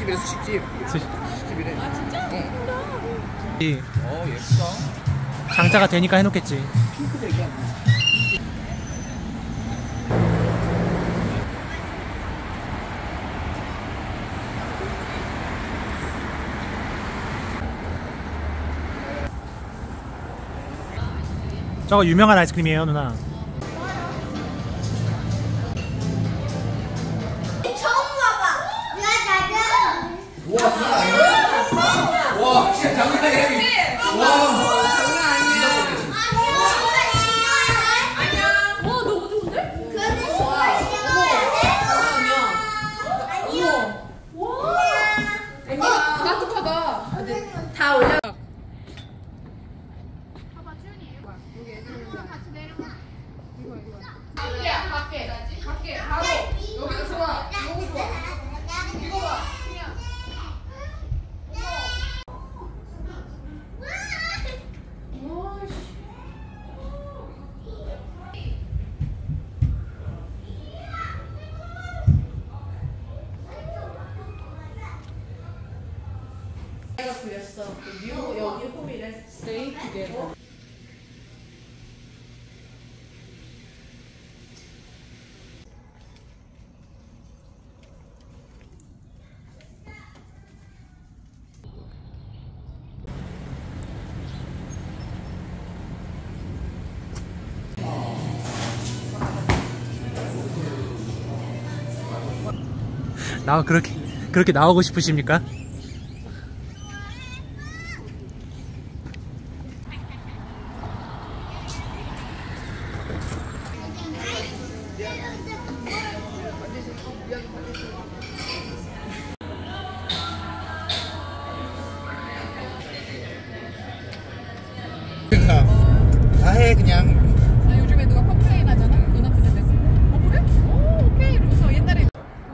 스시집이래 스시집. 스시집이래. 아 진짜? 예쁘다. 장자가 되니까 해놓겠지. 핑크색이야. 저거 유명한 아이스크림이에요, 누나. 처음 봐봐. 야, 나는. 와 장난 아니야? 와 진짜 장난 아니야. 와. 밖에 바로 여기가 좋아. 너무 좋아. 이거 봐. 내가 그렸어. 뉴 여기 홈이래. Stay together. 나 그렇게 나오고 싶으십니까? 다 해 그냥. 아, 요즘에 누가 컴플레인 하잖아? 눈앞에 대서. 그래? 오, 오케이. 이러면서 옛날에.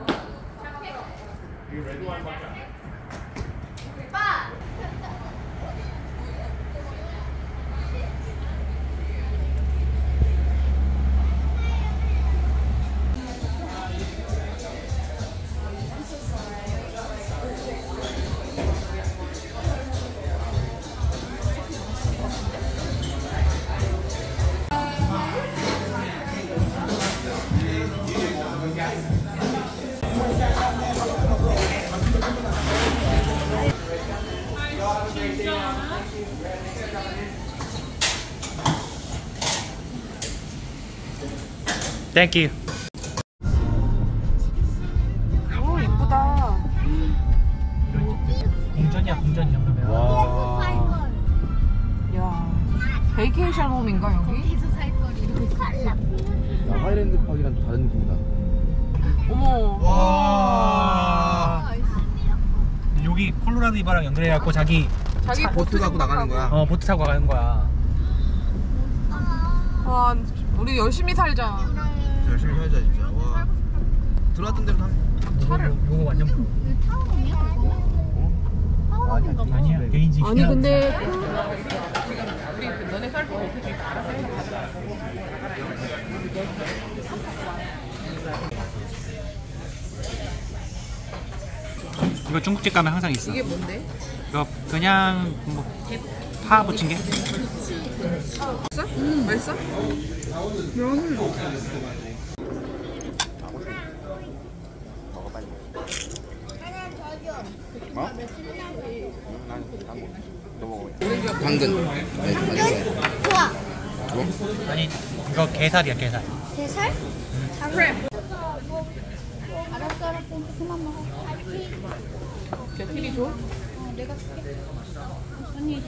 땡큐. 오, 이쁘다. 궁전이야, 궁전 이 정도면. 와. 야, 베이케이션 홈인가 여기? 야, 하이랜드 파크랑 또 다른 느낌이다. 어머. 와. 여기 콜로라도 이바랑 연결해갖고 자기 자기 보트 갖고 나가는 거야. 보트 타고 가는 거야. 와, 우리 열심히 살자. 열심히 살자 진짜. 와. 들어왔던 대로 하면. 차를. 요거 완전 프로. 아니야, 개인지. 아니 근데 우리 너네 살고 어떻게 알아서 해. 이거 중국집 가면 항상 있어. 이게 뭔데? 이거 그냥 뭐 파 붙인 게? 맛있어? 맛있어? 당근. 네, 좋아. 아니 이거 게살이야, 게살. 게살? 그래. 알았어, 알았어. 그만 먹어. 제 TV 줘? 내가 줄게. 언니.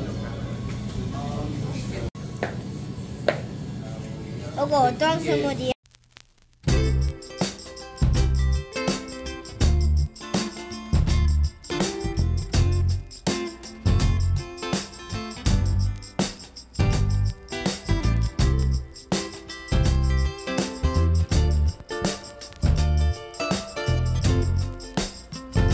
이거 어떤 스무디야?